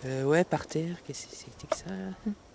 Ouais, par terre, qu'est-ce que c'était que ça là?